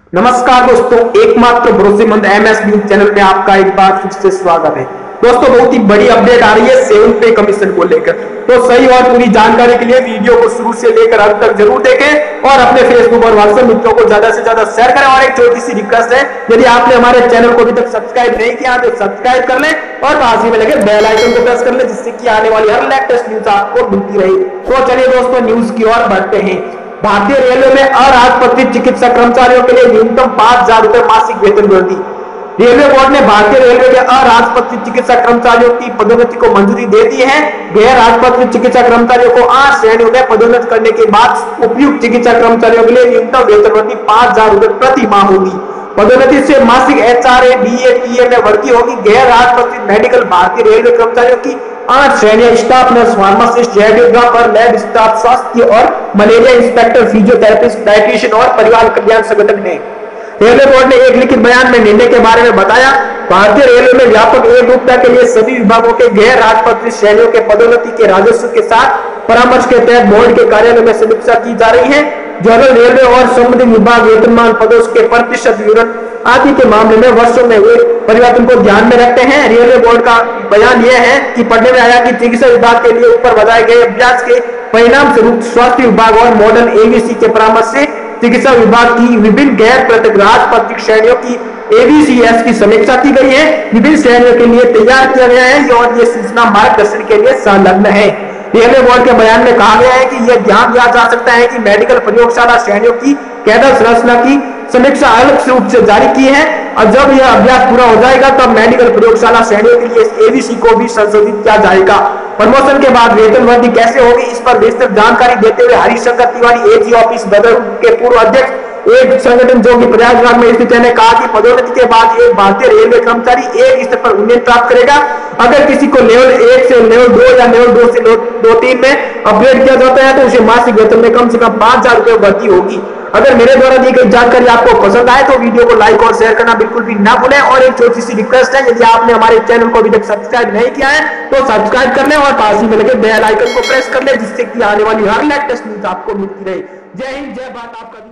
नमस्कार दोस्तों, एकमात्र भरोसेमंद एमएस न्यूज चैनल में आपका एक बार फिर से स्वागत है। दोस्तों, बहुत ही बड़ी अपडेट आ रही है 7 पे कमीशन को लेकर। तो सही और पूरी जानकारी के लिए वीडियो को शुरू से लेकर अंत तक जरूर देखें और अपने फेसबुक और व्हाट्सएप मित्रों को ज्यादा से ज्यादा शेयर करें। और एक छोटी सी रिक्वेस्ट है, यदि आपने हमारे चैनल को अभी तक सब्सक्राइब नहीं किया तो सब्सक्राइब कर लें और पास ही में लगे बेल आइकन को प्रेस कर लें, जिससे कि आने वाली हर लेटेस्ट न्यूज आपको मिलती रहे। तो चलिए दोस्तों, न्यूज की ओर बढ़ते हैं। भारतीय रेलवे में अराजपत्रित चिकित्सा कर्मचारियों के लिए न्यूनतम 5,000 रुपए मासिक वेतन वृद्धि। रेलवे बोर्ड ने भारतीय रेलवे के अराजपत्रित चिकित्सा कर्मचारियों की पदोन्नति को मंजूरी दे दी है। गैर राजपत्रित चिकित्सा कर्मचारियों को 8 श्रेणियों में पदोन्नत करने के बाद उपयुक्त चिकित्सा कर्मचारियों के लिए न्यूनतम वेतन वृद्धि 5,000 रुपए प्रति माह होगी। पदोन्नति से मासिक एचआरए, डीए, टीए में वृद्धि होगी। गैर राजपत्रित मेडिकल भारतीय रेलवे कर्मचारियों की 8 श्रेणियां staff nurse, pharmacist, radiographer, lab staff, स्वास्थ्य और मलेरिया इंस्पेक्टर, फिजियोथेरेपिस्ट, डाइटिशियन और परिवार कल्याण संगठन है। रेलवे बोर्ड ने एक लिखित बयान में निर्णय के बारे में बताया, भारतीय रेलवे में व्यापक एकरूपता के लिए सभी विभागों के गैर राजपत्रित श्रेणियों के पदोन्नति के राजस्व के साथ परामर्श के तहत बोर्ड के कार्यालय में समीक्षा की जा रही है। जनरल रेलवे और संबंधित विभाग वेतनमान पदों के प्रतिशत विवरण आदि के मामले में वर्षों में हुए परिवर्तन को ध्यान में रखते हैं। रेलवे बोर्ड का बयान यह है कि पढ़ने में आया कि चिकित्सा विभाग के लिए ऊपर बताए गए अभ्यास के परिणाम स्वरूप स्वास्थ्य विभाग और मॉडर्न एवीसी के परामर्श से चिकित्सा विभाग की विभिन्न गैर राजपत्रित श्रेणियों की एबीसीएस की समीक्षा की गई है। विभिन्न श्रेणियों के लिए तैयार किया गया है और ये सूचना मार्गदर्शन के लिए संलग्न है। रेलवे बोर्ड के बयान में कहा गया है कि यह ध्यान दिया जा सकता है कि मेडिकल प्रयोगशाला श्रेणियों की कैडर संरचना की समीक्षा अलग रूप से जारी की है और जब यह अभ्यास पूरा हो जाएगा तब मेडिकल प्रयोगशाला श्रेणियों के लिए एबीसी को भी संशोधित किया जाएगा। प्रमोशन के बाद वेतन वृद्धि कैसे होगी, इस पर विस्तृत जानकारी देते हुए हरिशंकर तिवारी, एजी ऑफिस बदर के पूर्व अध्यक्ष एक संगठन जो कि प्रयागराज में स्थित है, ने कहा कि पदोन्नति के बाद एक भारतीय रेलवे कर्मचारी एक स्तर पर उन्नति प्राप्त करेगा। अगर किसी को लेवल 1 से लेवल 2 या लेवल 2 से लेवल 3 में अपग्रेड किया जाता है तो उसे मासिक वेतन में कम से कम 5,000 रुपए वृद्धि होगी। अगर मेरे द्वारा दी गई जानकारी आपको पसंद आए तो वीडियो को लाइक और शेयर करना बिल्कुल भी ना भूलें। और एक छोटी सी रिक्वेस्ट है, यदि आपने हमारे चैनल को अभी तक सब्सक्राइब नहीं किया है तो सब्सक्राइब कर लें और पास ही में लगे बेल आइकन को प्रेस कर लें, जिससे कि आने वाली हर लेटेस्ट न्यूज आपको मिलती रहे। जय हिंद, जय भारत। आपका